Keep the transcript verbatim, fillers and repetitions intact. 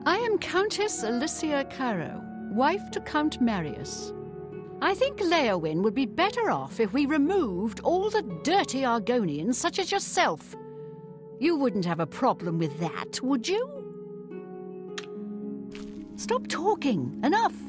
I am Countess Alessia Caro, wife to Count Marius. I think Leowyn would be better off if we removed all the dirty Argonians such as yourself. You wouldn't have a problem with that, would you? Stop talking. Enough.